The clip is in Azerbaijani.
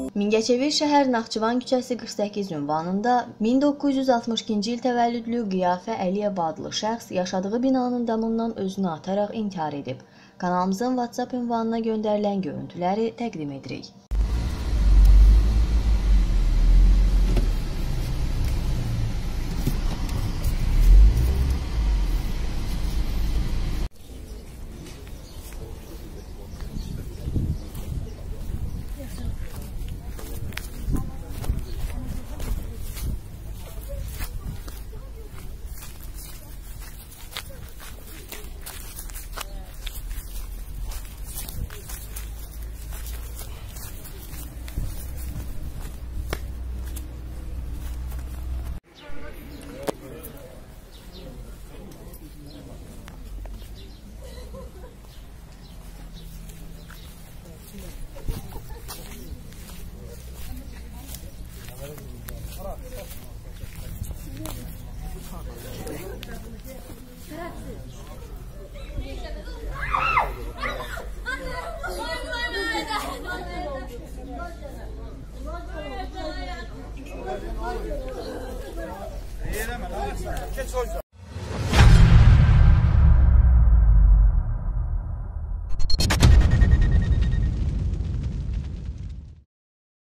Mingəçevir şəhər Naxçıvan küçəsi 48 ünvanında 1962-ci il təvəllüdlü Qiyafə Əliyev adlı şəxs yaşadığı binanın damından özünü ataraq intihar edib. Kanalımızın WhatsApp ünvanına göndərilən görüntüləri təqdim edirik. Geç